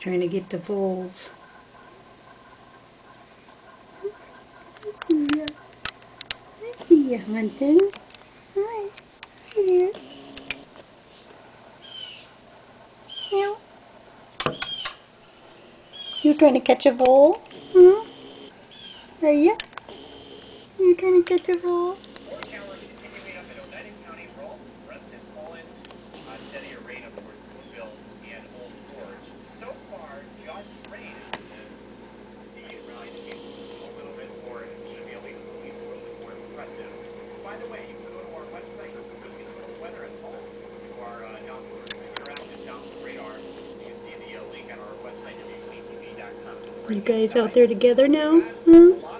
Trying to get the voles. Yeah. I see you hunting. Hi. Hi there. Meow. You're trying to catch a vole? Hmm? Are you? You're trying to catch a vole? Steadier rain up towards Boonville and Old Forge. So far, just rain is the rally to be a little bit more, should be at least a little bit more impressive. By the way, you can go to our website, you can get a little weather at home. You are interactive down the radar. You can see the link on our website, www.ktv.com. You guys out there together now? Hmm?